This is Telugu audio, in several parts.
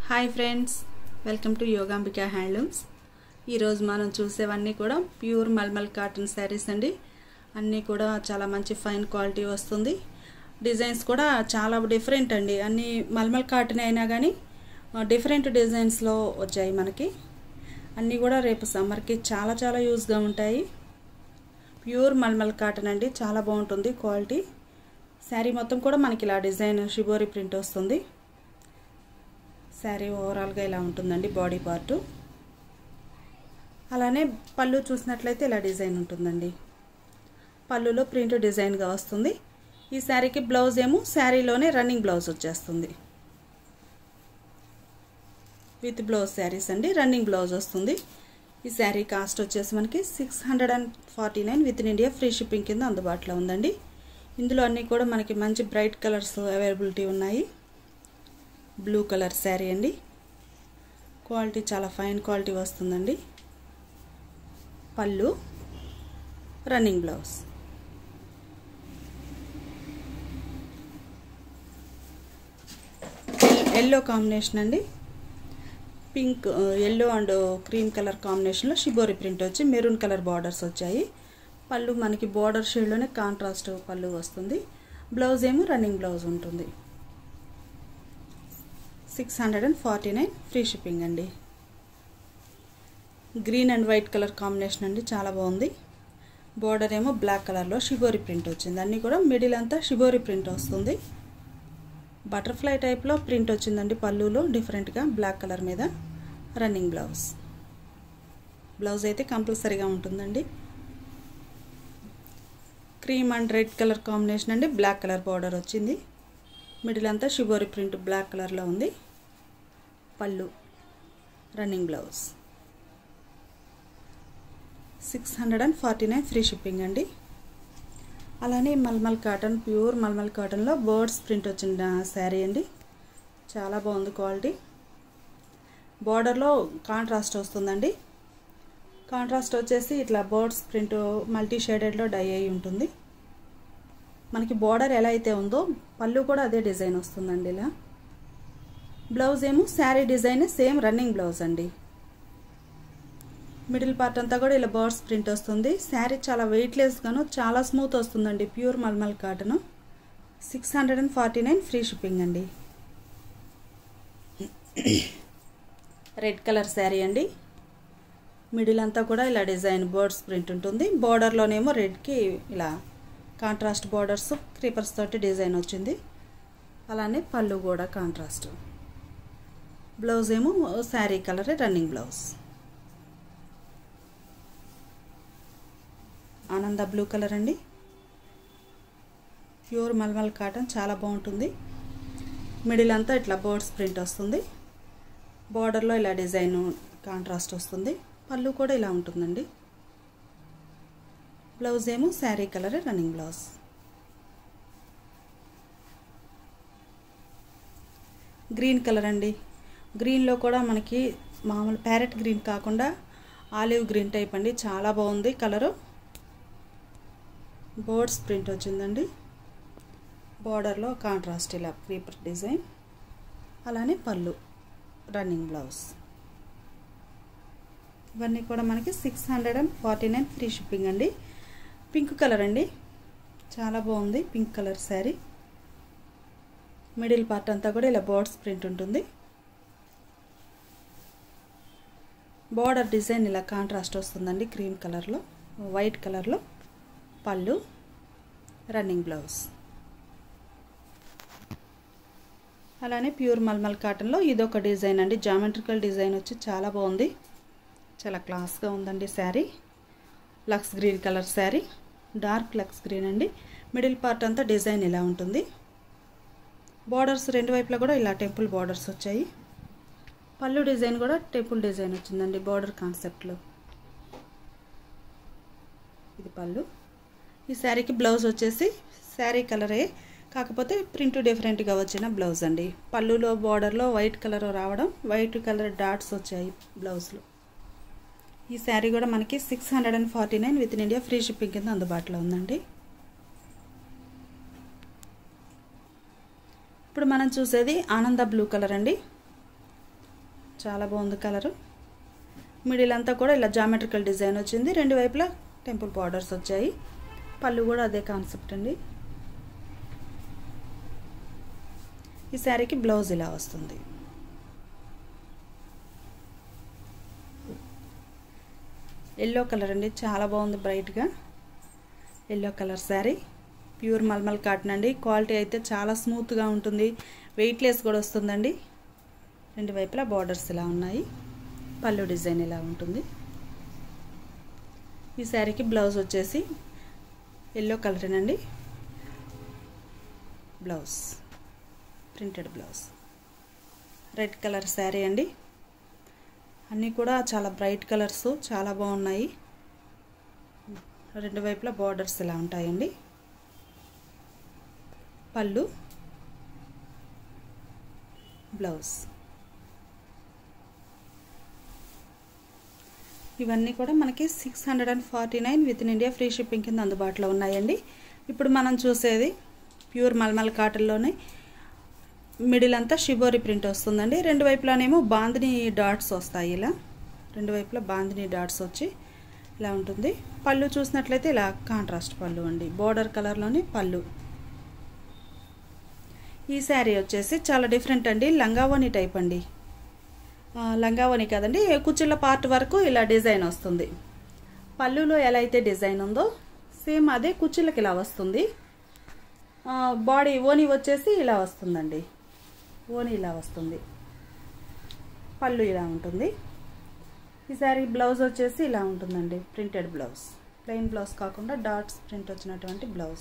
Hi friends, welcome to Yogambika handlooms. ఈరోజు మనం చూసేవన్నీ కూడా ప్యూర్ మల్మల్ కాటన్ శారీస్ అండి. అన్నీ కూడా చాలా మంచి ఫైన్ క్వాలిటీ వస్తుంది. డిజైన్స్ కూడా చాలా డిఫరెంట్ అండి. అన్నీ మల్మల్ కాటన్ అయినా కానీ డిఫరెంట్ డిజైన్స్లో వచ్చాయి మనకి. అన్నీ కూడా రేపు సమ్మర్కి చాలా చాలా యూజ్గా ఉంటాయి. ప్యూర్ మల్మల్ కాటన్ అండి, చాలా బాగుంటుంది క్వాలిటీ. శారీ మొత్తం కూడా మనకి ఇలా డిజైన్ షిబోరి ప్రింట్ వస్తుంది. శారీ ఓవరాల్గా ఇలా ఉంటుందండి బాడీ పార్టు. అలానే పళ్ళు చూసినట్లయితే ఇలా డిజైన్ ఉంటుందండి. పళ్ళులో ప్రింట్ డిజైన్గా వస్తుంది. ఈ శారీకి బ్లౌజ్ ఏమో శారీలోనే రన్నింగ్ బ్లౌజ్ వచ్చేస్తుంది. విత్ బ్లౌజ్ శారీస్ అండి, రన్నింగ్ బ్లౌజ్ వస్తుంది. ఈ శారీ కాస్ట్ వచ్చేసి మనకి 649 with in India free shipping కింద అందుబాటులో ఉందండి. ఇందులో అన్నీ కూడా మనకి మంచి బ్రైట్ కలర్స్ అవైలబిలిటీ ఉన్నాయి. బ్లూ కలర్ శారీ అండి, క్వాలిటీ చాలా ఫైన్ క్వాలిటీ వస్తుందండి. పళ్ళు, రన్నింగ్ బ్లౌజ్. ఎల్లో కాంబినేషన్ అండి, pink yellow and cream colour కాంబినేషన్లో షిబోరి ప్రింట్ వచ్చి మెరూన్ కలర్ బార్డర్స్ వచ్చాయి. పళ్ళు మనకి బార్డర్ షేడ్లోనే కాంట్రాస్ట్ పళ్ళు వస్తుంది. బ్లౌజ్ ఏమో రన్నింగ్ బ్లౌజ్ ఉంటుంది. 649 ఫ్రీ షిప్పింగ్ అండి. Green and white colour combination అండి, చాలా బాగుంది. బార్డర్ ఏమో బ్లాక్ కలర్లో షిబోరి ప్రింట్ వచ్చింది. అన్నీ కూడా మిడిల్ అంతా షిబోరి ప్రింట్ వస్తుంది. బటర్ఫ్లై టైప్లో ప్రింట్ వచ్చిందండి పళ్ళులో డిఫరెంట్గా బ్లాక్ కలర్ మీద. Running blouse. బ్లౌజ్ అయితే కంపల్సరీగా ఉంటుందండి. Cream and red colour combination అండి, బ్లాక్ కలర్ బార్డర్ వచ్చింది. మిడిల్ అంతా షిబోరి ప్రింట్ బ్లాక్ కలర్లో ఉంది. పళ్ళు, రన్నింగ్ బ్లౌజ్. 649 ఫ్రీ షిప్పింగ్ అండి. అలానే మల్మల్ కాటన్, ప్యూర్ మల్మల్ కాటన్లో బర్డ్స్ ప్రింట్ వచ్చిన శారీ అండి, చాలా బాగుంది క్వాలిటీ. బార్డర్లో కాంట్రాస్ట్ వస్తుందండి. కాంట్రాస్ట్ వచ్చేసి ఇట్లా బర్డ్స్ ప్రింట్ మల్టీ షేడెడ్లో డై అయి ఉంటుంది. మనకి బార్డర్ ఎలా అయితే ఉందో పళ్ళు కూడా అదే డిజైన్ వస్తుందండి. ఇలా బ్లౌజ్ ఏమో sari design same running blouse అండి. మిడిల్ పార్ట్ అంతా కూడా ఇలా బర్డ్స్ ప్రింట్ వస్తుంది. శారీ చాలా వెయిట్లెస్గాను చాలా స్మూత్ వస్తుందండి. Pure malmal cotton. 649 free shipping అండి. రెడ్ కలర్ శారీ అండి, మిడిల్ అంతా కూడా ఇలా డిజైన్ బర్డ్స్ ప్రింట్ ఉంటుంది. బార్డర్లోనేమో రెడ్కి ఇలా కాంట్రాస్ట్ బార్డర్స్ క్రీపర్స్ తోటి డిజైన్ వచ్చింది. అలానే పళ్ళు కూడా కాంట్రాస్ట్. బ్లౌజ్ ఏమో శారీ కలరే రన్నింగ్ బ్లౌజ్. ఆనంద బ్లూ కలర్ అండి, ప్యూర్ మల్మల్ కాటన్, చాలా బాగుంటుంది. మిడిల్ అంతా ఇట్లా బర్డ్స్ ప్రింట్ వస్తుంది. బార్డర్లో ఇలా డిజైన్ కాంట్రాస్ట్ వస్తుంది. పళ్ళు కూడా ఇలా ఉంటుందండి. బ్లౌజ్ ఏమో శారీ కలరే రన్నింగ్ బ్లౌజ్. గ్రీన్ కలర్ అండి, గ్రీన్లో కూడా మనకి మామూలు ప్యారెట్ గ్రీన్ కాకుండా ఆలివ్ గ్రీన్ టైప్ అండి, చాలా బాగుంది కలరు. బర్డ్స్ ప్రింట్ వచ్చిందండి. బార్డర్లో కాంట్రాస్ట్ ఇలా క్రీపర్ డిజైన్. అలానే పళ్ళు, రన్నింగ్ బ్లౌజ్. ఇవన్నీ కూడా మనకి 649 ఫ్రీ షిప్పింగ్ అండి. పింక్ కలర్ అండి, చాలా బాగుంది pink colour sari. Middle part అంతా కూడా ఇలా బర్డ్స్ ప్రింట్ ఉంటుంది. బార్డర్ డిజైన్ ఇలా కాంట్రాస్ట్ వస్తుందండి క్రీమ్ కలర్లో, వైట్ కలర్లో. పళ్ళు, రన్నింగ్ బ్లౌజ్. అలానే ప్యూర్ మల్మల్ కాటన్లో ఇదొక డిజైన్ అండి, జామెట్రికల్ డిజైన్ వచ్చి చాలా బాగుంది, చాలా క్లాస్గా ఉందండి sari. Lux green colour sari, dark lux green అండి. మిడిల్ పార్ట్ అంతా డిజైన్ ఇలా ఉంటుంది. బార్డర్స్ రెండు వైపులా కూడా ఇలా టెంపుల్ బార్డర్స్ వచ్చాయి. పళ్ళు డిజైన్ కూడా టెంపుల్ డిజైన్ వచ్చిందండి బార్డర్ కాన్సెప్ట్లో. ఇది పళ్ళు. ఈ శారీకి బ్లౌజ్ వచ్చేసి శారీ కలరే, కాకపోతే ప్రింట్ డిఫరెంట్గా వచ్చిన బ్లౌజ్ అండి. పళ్ళులో బార్డర్లో వైట్ కలర్ రావడం, వైట్ కలర్ డాట్స్ వచ్చాయి బ్లౌజ్లో. ఈ శారీ కూడా మనకి 649 with in India free shipping కింద అందుబాటులో ఉందండి. ఇప్పుడు మనం చూసేది ఆనంద బ్లూ కలర్ అండి. చాలా బాగుంది కలరు. మిడిల్ అంతా కూడా ఇలా జామెట్రికల్ డిజైన్ వచ్చింది, రెండు వైపులా టెంపుల్ బార్డర్స్ వచ్చాయి. పళ్ళు కూడా అదే కాన్సెప్ట్ అండి. ఈ శారీకి బ్లౌజ్ ఇలా వస్తుంది. ఎల్లో కలర్ అండి, చాలా బాగుంది బ్రైట్గా. Yellow colour sari, pure malmal cotton అండి. క్వాలిటీ అయితే చాలా స్మూత్గా ఉంటుంది, వెయిట్లెస్ కూడా వస్తుందండి. రెండు వైపులా బార్డర్స్ ఇలా ఉన్నాయి, పళ్ళు డిజైన్ ఇలా ఉంటుంది. ఈ శారీకి బ్లౌజ్ వచ్చేసి ఎల్లో కలరేనండి. Blouse printed blouse. Red colour sari అండి. అన్నీ కూడా చాలా బ్రైట్ కలర్స్, చాలా బాగున్నాయి. రెండు వైపులా బార్డర్స్ ఇలా ఉంటాయండి. పళ్ళు, బ్లౌజ్. ఇవన్నీ కూడా మనకి 649 with in India free shipping కింద అందుబాటులో ఉన్నాయండి. ఇప్పుడు మనం చూసేది ప్యూర్ మల్మల్ కాటన్లోనే మిడిల్ అంతా షిబోరి ప్రింట్ వస్తుందండి. రెండు వైపులానేమో బాందిని డాట్స్ వస్తాయి. ఇలా రెండు వైపులా బాందిని డాట్స్ వచ్చి ఇలా ఉంటుంది. పళ్ళు చూసినట్లయితే ఇలా కాంట్రాస్ట్ పళ్ళు అండి, బోర్డర్ కలర్లోని పళ్ళు. ఈ శారీ వచ్చేసి చాలా డిఫరెంట్ అండి, లంగావోని టైప్ అండి. లంగావోని కాదండి, కుచ్చిళ్ళ పార్ట్ వరకు ఇలా డిజైన్ వస్తుంది. పళ్ళులో ఎలా అయితే డిజైన్ ఉందో సేమ్ అదే కుచ్చిళ్ళకి ఇలా వస్తుంది. బాడీ ఓని వచ్చేసి ఇలా వస్తుందండి, ఓని ఇలా వస్తుంది. పళ్ళు ఇలా ఉంటుంది. ఈ శారీ బ్లౌజ్ వచ్చేసి ఇలా ఉంటుందండి, ప్రింటెడ్ బ్లౌజ్. ప్లెయిన్ బ్లౌజ్ కాకుండా డాట్స్ ప్రింట్ వచ్చినటువంటి బ్లౌజ్.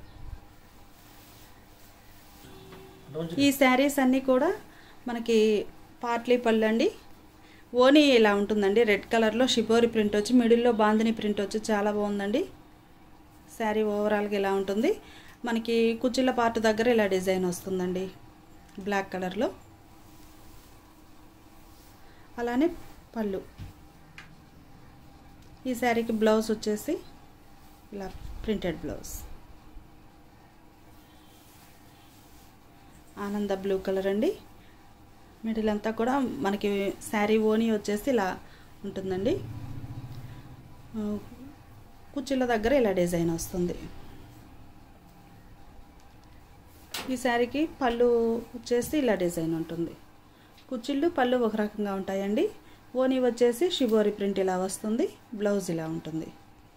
ఈ శారీస్ అన్నీ కూడా మనకి పార్ట్లీ పళ్ళు అండి. ఓని ఇలా ఉంటుందండి, రెడ్ కలర్లో షిబోరి ప్రింట్ వచ్చి మిడిల్లో బాందిని ప్రింట్ వచ్చి చాలా బాగుందండి. శారీ ఓవరాల్గా ఇలా ఉంటుంది. మనకి కుచ్చిళ్ళ పార్ట్ దగ్గర ఇలా డిజైన్ వస్తుందండి, బ్లాక్ కలర్లో. అలానే పళ్ళు. ఈ శారీకి బ్లౌజ్ వచ్చేసి ఇలా ప్రింటెడ్ బ్లౌజ్. ఆనంద బ్లూ కలర్ అండి. మిడిల్ అంతా కూడా మనకి శారీ ఓని వచ్చేసి ఇలా ఉంటుందండి. కుచ్చిళ్ళ దగ్గర ఇలా డిజైన్ వస్తుంది. ఈ శారీకి పళ్ళు వచ్చేసి ఇలా డిజైన్ ఉంటుంది. కుచ్చిళ్ళు పళ్ళు ఒక రకంగా ఉంటాయండి. ఓని వచ్చేసి షిబోరి ప్రింట్ ఇలా వస్తుంది, బ్లౌజ్ ఇలా ఉంటుంది.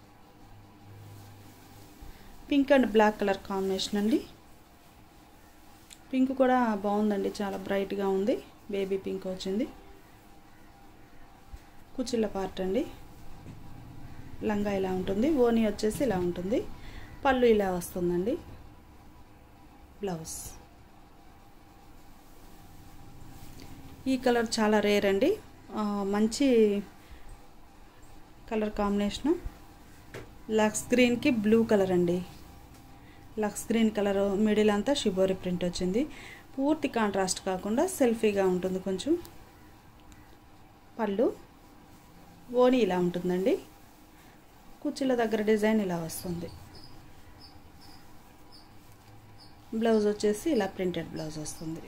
Pink and black colour combination అండి. పింక్ కూడా బాగుందండి, చాలా బ్రైట్గా ఉంది, బేబీ పింక్ వచ్చింది. కుచ్చిళ్ళ పార్ట్ అండి. లంగా ఇలా ఉంటుంది, ఓని వచ్చేసి ఇలా ఉంటుంది, పళ్ళు ఇలా వస్తుందండి, బ్లౌజ్. ఈ కలర్ చాలా రేర్ అండి, మంచి కలర్ కాంబినేషను. లక్స్ గ్రీన్కి బ్లూ కలర్ అండి. లక్స్ గ్రీన్ కలర్ మిడిల్ అంతా షిబోరి ప్రింట్ వచ్చింది. పూర్తి కాంట్రాస్ట్ కాకుండా సెల్ఫీగా ఉంటుంది కొంచెం. పళ్ళు, ఓని ఇలా ఉంటుందండి. కుచ్చిళ్ళ దగ్గర డిజైన్ ఇలా వస్తుంది. బ్లౌజ్ వచ్చేసి ఇలా ప్రింటెడ్ బ్లౌజ్ వస్తుంది.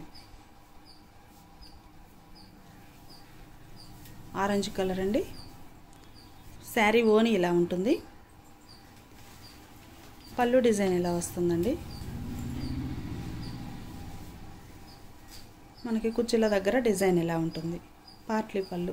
ఆరెంజ్ కలర్ అండి. శారీ ఓని ఇలా ఉంటుంది. పళ్ళు డిజైన్ ఇలా వస్తుందండి. మనకి కుచ్చిళ్ళ దగ్గర డిజైన్ ఇలా ఉంటుంది, పార్ట్లీ పళ్ళు.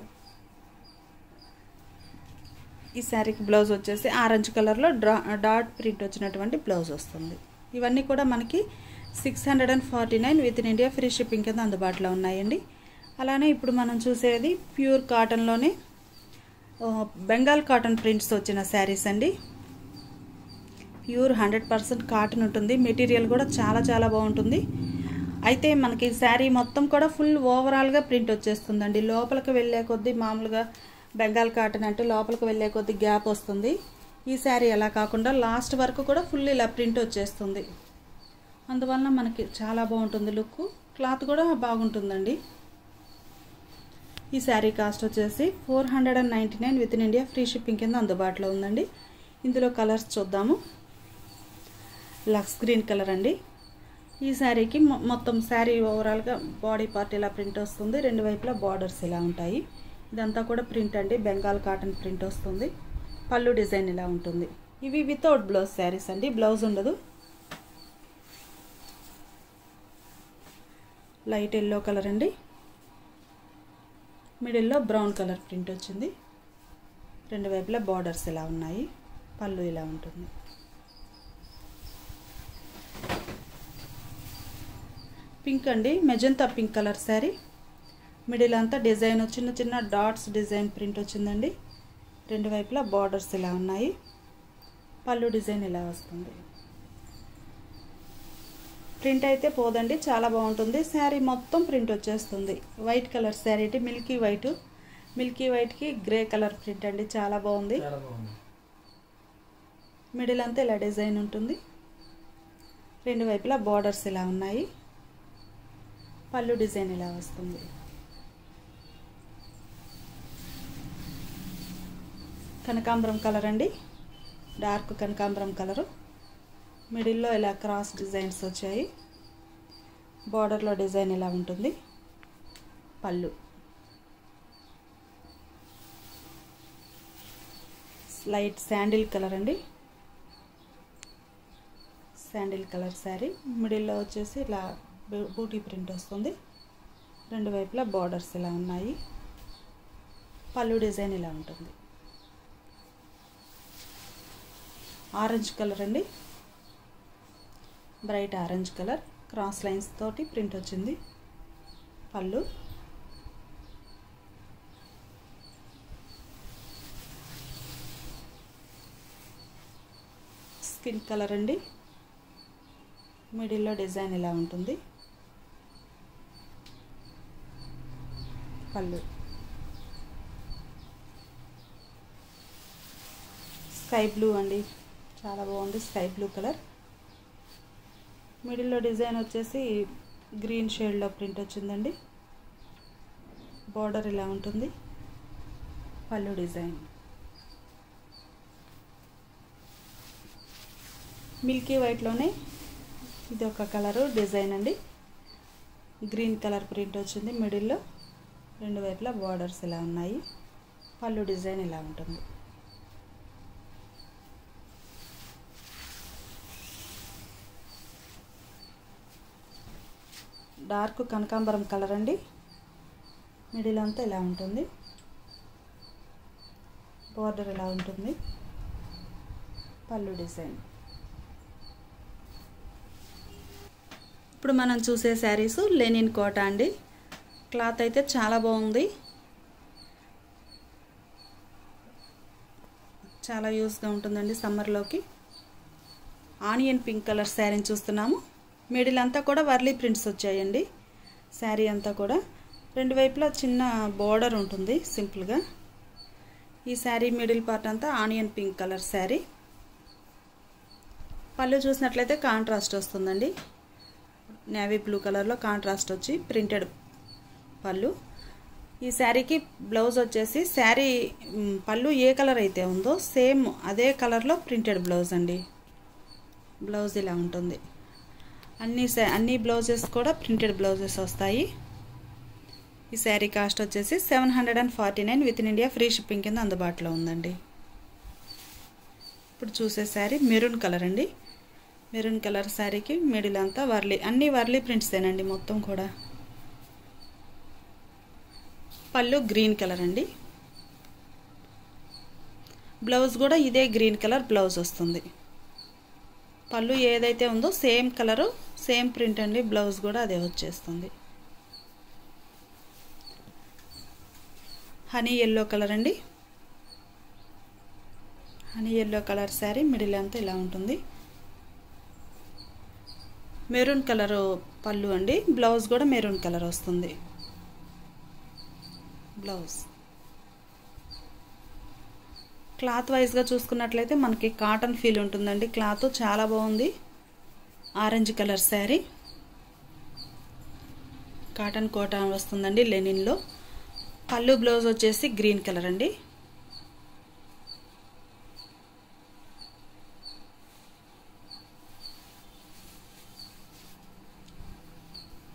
ఈ శారీకి బ్లౌజ్ వచ్చేసి ఆరెంజ్ కలర్లో డాట్ ప్రింట్ వచ్చినటువంటి బ్లౌజ్ వస్తుంది. ఇవన్నీ కూడా మనకి 649 with in India free shipping కింద అందుబాటులో ఉన్నాయండి. అలానే ఇప్పుడు మనం చూసేది ప్యూర్ కాటన్లోనే బెంగాల్ కాటన్ ప్రింట్స్ వచ్చిన శారీస్ అండి. ప్యూర్ 100% కాటన్ ఉంటుంది. మెటీరియల్ కూడా చాలా చాలా బాగుంటుంది. అయితే మనకి శారీ మొత్తం కూడా ఫుల్ ఓవరాల్గా ప్రింట్ వచ్చేస్తుందండి. లోపలికి వెళ్ళే కొద్దీ మామూలుగా బెంగాల్ కాటన్ అంటే లోపలికి వెళ్ళే కొద్దీ గ్యాప్ వస్తుంది. ఈ శారీ అలా కాకుండా లాస్ట్ వరకు కూడా ఫుల్ ఇలా ప్రింట్ వచ్చేస్తుంది. అందువలన మనకి చాలా బాగుంటుంది లుక్. క్లాత్ కూడా బాగుంటుందండి. ఈ శారీ కాస్ట్ వచ్చేసి 499 with in India free shipping కింద అందుబాటులో ఉందండి. ఇందులో కలర్స్ చూద్దాము. లక్స్ గ్రీన్ కలర్ అండి. ఈ శారీకి మొత్తం శారీ ఓవరాల్గా బాడీ పార్ట్ ఇలా ప్రింట్ వస్తుంది, రెండు వైపులా బార్డర్స్ ఇలా ఉంటాయి. ఇదంతా కూడా ప్రింట్ అండి, బెంగాల్ కాటన్ ప్రింట్ వస్తుంది. పళ్ళు డిజైన్ ఇలా ఉంటుంది. ఇవి వితౌట్ బ్లౌజ్ శారీస్ అండి, బ్లౌజ్ ఉండదు. లైట్ ఎల్లో కలర్ అండి, మిడిల్లో బ్రౌన్ కలర్ ప్రింట్ వచ్చింది. రెండు వైపులా బార్డర్స్ ఇలా ఉన్నాయి, పళ్ళు ఇలా ఉంటుంది. పింక్ అండి, magenta pink colour sari. Middle అంతా డిజైన్ చిన్న చిన్న డాట్స్ డిజైన్ ప్రింట్ వచ్చిందండి. రెండు వైపులా బార్డర్స్ ఇలా ఉన్నాయి, పళ్ళు డిజైన్ ఇలా వస్తుంది. ప్రింట్ అయితే పోదండి, చాలా బాగుంటుంది. శారీ మొత్తం ప్రింట్ వచ్చేస్తుంది. వైట్ కలర్ శారీ, మిల్కీ వైట్కి గ్రే కలర్ ప్రింట్ అండి, చాలా బాగుంది. మిడిల్ అంతా ఇలా డిజైన్ ఉంటుంది, రెండు వైపులా బార్డర్స్ ఇలా ఉన్నాయి, పళ్ళు డిజైన్ ఇలా వస్తుంది. కనకాంబరం కలర్ అండి, డార్క్ కనకాంబరం కలరు. మిడిల్లో ఇలా క్రాస్ డిజైన్స్ వచ్చాయి, బార్డర్లో డిజైన్ ఇలా ఉంటుంది, పళ్ళు. లైట్ శాండిల్ కలర్ అండి, శాండిల్ కలర్ శారీ. మిడిల్లో వచ్చేసి ఇలా బూటీ ప్రింట్ వస్తుంది, రెండు వైపులా బార్డర్స్ ఇలా ఉన్నాయి, పళ్ళు డిజైన్ ఇలా ఉంటుంది. ఆరెంజ్ కలర్ అండి, bright orange colour, cross lines తోటి ప్రింట్ వచ్చింది, పళ్ళు. స్కిన్ కలర్ అండి, మిడిల్లో డిజైన్ ఇలా ఉంటుంది, పళ్ళు. స్కై బ్లూ అండి, చాలా బాగుంది, స్కై బ్లూ కలర్. మిడిల్లో డిజైన్ వచ్చేసి గ్రీన్ షేడ్లో ప్రింట్ వచ్చిందండి, బార్డర్ ఇలా ఉంటుంది, పళ్ళు డిజైన్. మిల్కీ వైట్లోనే ఇది ఒక కలరు డిజైన్ అండి, గ్రీన్ కలర్ ప్రింట్ వచ్చింది మిడిల్లో, రెండు వైపులా బార్డర్స్ ఇలా ఉన్నాయి, పళ్ళు డిజైన్ ఇలా ఉంటుంది. డార్క్ కనకాంబరం కలర్ అండి, మిడిల్ అంతా ఇలా ఉంటుంది, బార్డర్ ఇలా ఉంటుంది, పళ్ళు డిజైన్. ఇప్పుడు మనం చూసే శారీస్ లెనిన్ కోట అండి. క్లాత్ అయితే చాలా బాగుంది, చాలా యూస్గా ఉంటుందండి సమ్మర్లోకి. ఆనియన్ పింక్ కలర్ శారీని చూస్తున్నాము. మిడిల్ అంతా కూడా వర్లీ ప్రింట్స్ వచ్చాయండి, శారీ అంతా కూడా రెండు వైపులా చిన్న బోర్డర్ ఉంటుంది సింపుల్గా. ఈ శారీ మిడిల్ పార్ట్ అంతా onion pink colour sari. Pallu చూసినట్లయితే కాంట్రాస్ట్ వస్తుందండి, నేవీ బ్లూ కలర్లో కాంట్రాస్ట్ వచ్చి ప్రింటెడ్ పళ్ళు. ఈ శారీకి బ్లౌజ్ వచ్చేసి శారీ పళ్ళు ఏ కలర్ అయితే ఉందో సేమ్ అదే కలర్లో ప్రింటెడ్ బ్లౌజ్ అండి. బ్లౌజ్ ఇలా ఉంటుంది. అన్ని బ్లౌజెస్ కూడా ప్రింటెడ్ బ్లౌజెస్ వస్తాయి. ఈ శారీ కాస్ట్ వచ్చేసి 749 with in India, free shipping కింద అందుబాటులో ఉందండి. ఇప్పుడు చూసే శారీ మెరూన్ కలర్ అండి. మెరూన్ కలర్ శారీకి మిడిల్ అంతా అన్ని వర్లీ ప్రింట్సేనండి మొత్తం కూడా. పళ్ళు గ్రీన్ కలర్ అండి, బ్లౌజ్ కూడా ఇదే గ్రీన్ కలర్ బ్లౌజ్ వస్తుంది. పళ్ళు ఏదైతే ఉందో సేమ్ కలరు సేమ్ ప్రింట్ అండి, బ్లౌజ్ కూడా అదే వచ్చేస్తుంది. హనీ ఎల్లో కలర్ అండి, honey yellow colour sari middle అంతా ఇలా ఉంటుంది. మెరూన్ కలర్ పళ్ళు అండి, బ్లౌజ్ కూడా మెరూన్ కలర్ వస్తుంది. బ్లౌజ్ క్లాత్ వైజ్గా చూసుకున్నట్లయితే మనకి కాటన్ ఫీల్ ఉంటుందండి, క్లాత్ చాలా బాగుంది. Orange colour sari, cotton Kota వస్తుందండి లెనిన్లో. పళ్ళు బ్లౌజ్ వచ్చేసి గ్రీన్ కలర్ అండి.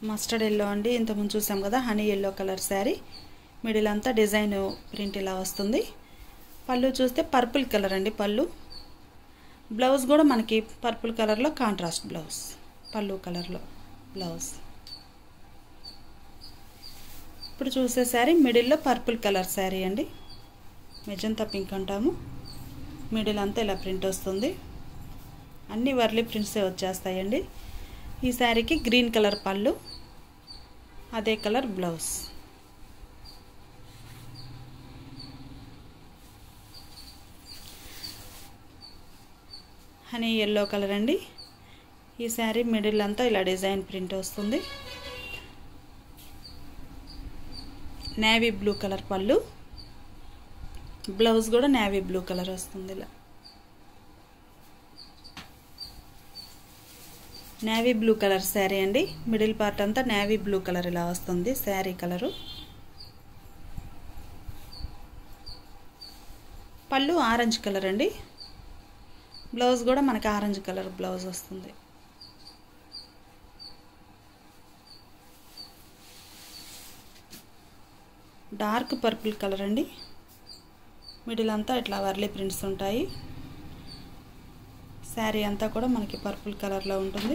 మస్టర్డ్ ఎల్లో అండి, ఇంతకుముందు చూసాం కదా honey yellow colour sari. Middle అంతా డిజైన్ ప్రింట్ ఇలా వస్తుంది. పళ్ళు చూస్తే పర్పుల్ కలర్ అండి పళ్ళు. బ్లౌజ్ కూడా మనకి పర్పుల్ కలర్లో కాంట్రాస్ట్ బ్లౌజ్, పళ్ళు కలర్లో బ్లౌజ్. ఇప్పుడు చూసే శారీ మిడిల్లో పర్పుల్ కలర్ శారీ అండి, మెజంతా పింక్ అంటాము. మిడిల్ అంతా ఇలా ప్రింట్ వస్తుంది, అన్ని వర్లీ ప్రింట్సే వచ్చేస్తాయండి. ఈ శారీకి గ్రీన్ కలర్ పళ్ళు, అదే colour blouse. Honey yellow colour అండి. ఈ శారీ మిడిల్ అంతా ఇలా డిజైన్ ప్రింట్ వస్తుంది. Navy blue colour pallu, blouse కూడా నేవీ బ్లూ కలర్ వస్తుంది. ఇలా నేవీ బ్లూ కలర్ శారీ అండి, మిడిల్ పార్ట్ అంతా నేవీ బ్లూ కలర్ ఇలా వస్తుంది sari colour. Pallu orange colour అండి, బ్లౌజ్ కూడా మనకి ఆరెంజ్ కలర్ బ్లౌజ్ వస్తుంది. డార్క్ పర్పుల్ కలర్ అండి, మిడిల్ అంతా ఇట్లా వర్లీ ప్రింట్స్ ఉంటాయి. శారీ అంతా కూడా మనకి పర్పుల్ కలర్లో ఉంటుంది.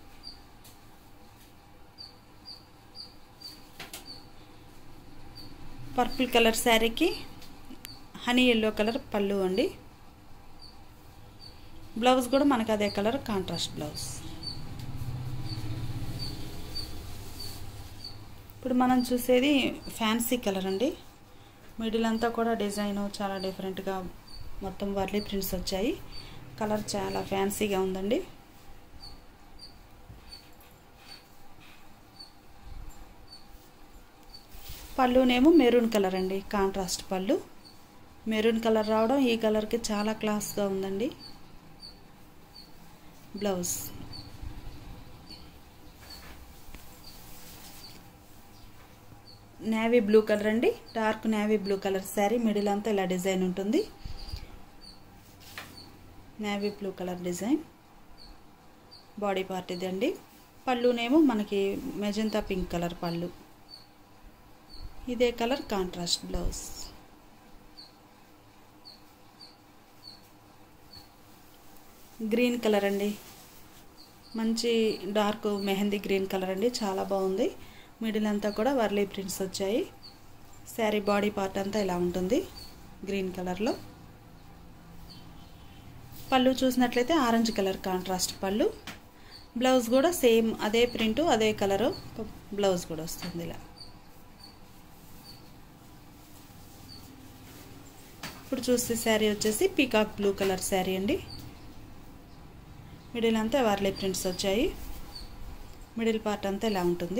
పర్పుల్ కలర్ శారీకి హనీ ఎల్లో కలర్ పళ్ళు అండి, బ్లౌజ్ కూడా మనకి అదే కలర్ కాంట్రాస్ట్ బ్లౌజ్. ఇప్పుడు మనం చూసేది ఫ్యాన్సీ కలర్ అండి, మిడిల్ అంతా కూడా డిజైన్ చాలా డిఫరెంట్గా మొత్తం వర్లీ ప్రింట్స్ వచ్చాయి. కలర్ చాలా ఫ్యాన్సీగా ఉందండి. పళ్ళునేమో మెరూన్ కలర్ అండి, కాంట్రాస్ట్ పళ్ళు. మెరూన్ కలర్ రావడం ఈ కలర్కి చాలా క్లాస్గా ఉందండి. బ్లౌజ్ నేవీ బ్లూ కలర్ అండి, dark navy blue colour sari. Middle అంతా ఇలా డిజైన్ ఉంటుంది, navy blue colour design. Body part ఇది అండి. పళ్ళునేమో మనకి మెజంతా పింక్ కలర్ పళ్ళు, ఇదే colour contrast blouse. Green colour అండి, మంచి డార్క్ మెహందీ గ్రీన్ కలర్ అండి, చాలా బాగుంది. మిడిల్ అంతా కూడా వర్లీ ప్రింట్స్ వచ్చాయి. శారీ బాడీ పార్ట్ అంతా ఇలా ఉంటుంది గ్రీన్ కలర్లో. పళ్ళు చూసినట్లయితే orange colour contrast pallu, blouse కూడా సేమ్ అదే ప్రింటు అదే కలరు బ్లౌజ్ కూడా వస్తుంది. ఇలా ఇప్పుడు చూస్తే శారీ వచ్చేసి పీకాక్ బ్లూ కలర్ శారీ అండి, మిడిల్ అంతా వర్లీ ప్రింట్స్ వచ్చాయి. మిడిల్ పార్ట్ అంతా ఇలా ఉంటుంది.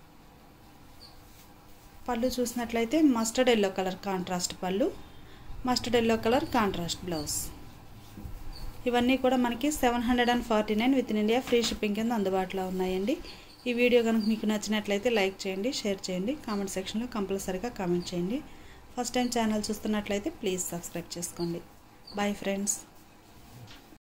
పళ్ళు చూసినట్లయితే mustard yellow colour contrast pallu, mustard yellow colour contrast blouse. ఇవన్నీ కూడా మనకి 749 with in India free shipping కింద అందుబాటులో ఉన్నాయండి. ఈ వీడియో కనుక మీకు నచ్చినట్లయితే లైక్ చేయండి, షేర్ చేయండి, కామెంట్ సెక్షన్లో కంపల్సరీగా కామెంట్ చేయండి. ఫస్ట్ టైం ఛానల్ చూస్తున్నట్లయితే ప్లీజ్ సబ్స్క్రైబ్ చేసుకోండి. Bye friends.